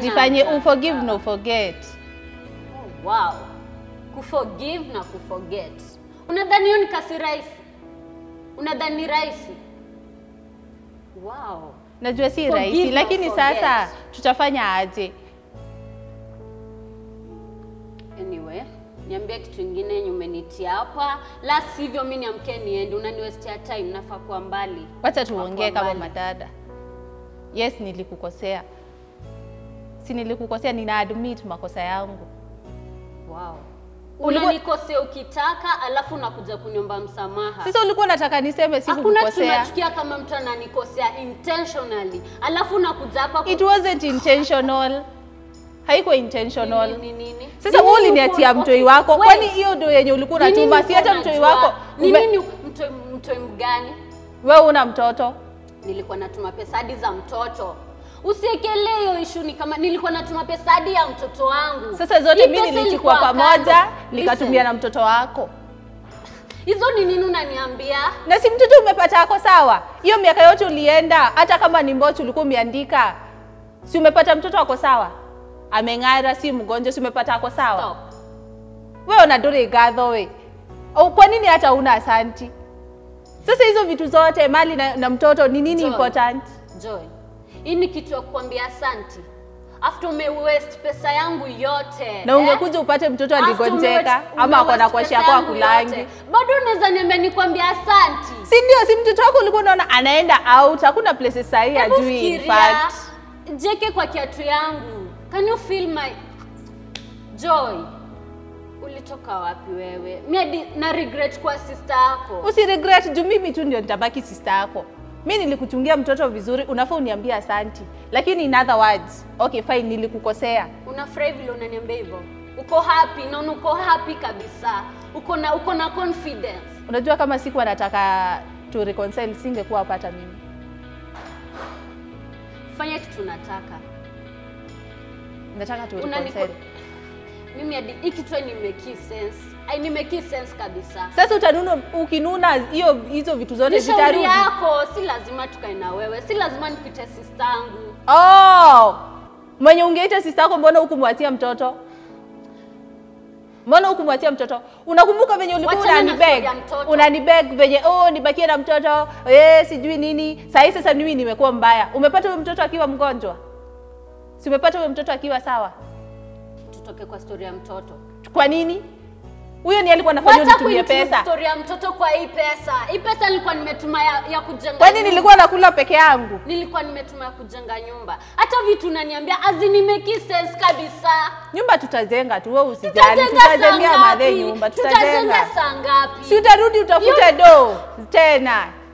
Usijifanye uforgive no forget. Oh, wow. Kuforgive na kuforget. Unadhani hiyo ni kasi rahisi? Unadhani rahisi? Wow. Najua si rahisi, lakini sasa tutafanya aje? Anyway, niambie kitu kingine yenye umenitia hapa. La sivyo mimi niamke niende, unaniwestia time, nafaa kuwa mbali. Wacha tuongee kama madada. Yes, nilikukosea. Si nilikukosea, nina admit makosa yangu. Wow. Unanikosea ukitaka alafu unakuja kuniomba msamaha. Sasa ulikuwa unataka niseme sikukukosea. Hakuna tunachukia kama mtu ananikosea intentionally. Alafu unakuja hapa It wasn't intentional. Haiko intentional. Nini? Sasa wewe uliniatia mtoi wako. Kwani hiyo ndio yenye ulikuwa unatuma? Si hata mtoi wako. Nini mtoi mgani? Wewe una mtoto. Nilikuwa natuma pesa hadi za mtoto. Usiekelee hiyo issue ni kama nilikuwa natuma pesa hadi ya mtoto wangu. Sasa zote mimi nilichukua pamoja, nikatumia na mtoto wako. Hizo ni nini unaniambia? Na si mtoto umepata yako sawa? Hiyo miaka yote ulienda, hata kama ni mbocho ulikuwa umeandika. Si umepata mtoto wako sawa? Ameng'ara, si mgonjwa, si umepata yako sawa? Stop. Wewe unadore gadho we. Au kwa nini hata una asanti? Sasa hizo vitu zote mali na mtoto ni nini important? Joy. Hii ni kitu ya kuambia asanti. After waste pesa yangu yote. Na ungekuja upate mtoto aligonjeka ama ako na Kwashiakor kulangi. Bado unaweza niambia nikwambia asanti. Si ndio, si mtoto wako ulikuwa unaona anaenda out, hakuna places sahihi ajui in fact. Jeke kwa kiatu yangu. Can you feel my Joy? Ulitoka wapi wewe? Mimi na regret kwa sister yako. Usi regret juu mimi tu ndio nitabaki sister yako. Mimi nilikuchungia mtoto vizuri, unafaa uniambie asanti. Lakini in other words, okay fine, nilikukosea. Unafurahi vile unaniambia hivyo? Uko happy na uko happy kabisa. Uko na confidence. Unajua kama siku anataka to reconcile singekuwa hapata mimi. Fanya kitu unataka. Nataka to reconcile. Mimi hadi hiki tu ni make sense. Ni make sense kabisa. Sasa utanuna ukinuna hizo vitu zote zitarudi. Ni yako, si lazima tukae na wewe. Si lazima nikuite sister yangu. Oh! Mwenye ungeita sister yako mbona hukumwatia mtoto? Mbona hukumwatia mtoto? Unakumbuka venye ulikuwa unanibeg? Unanibeg venye nibakie na mtoto. Sijui nini. Sasa mimi nimekuwa mbaya. Umepata huyo mtoto akiwa mgonjwa? Si umepata huyo mtoto akiwa sawa? Tutoke kwa story ya mtoto. Kwa nini? Huyo ni alikuwa anafanya unitumie pesa. Story ya mtoto kwa hii pesa. Hii pesa nilikuwa nimetuma ya kujenga. Kwani nilikuwa nakula peke yangu? Nilikuwa nimetuma ya kujenga nyumba. Hata vitu unaniambia make sense kabisa. Nyumba tutajenga tu, wewe usijali. Tutajengea madhe nyumba, tutajenga. Tutajenga saa ngapi? Si utarudi utafute do tena.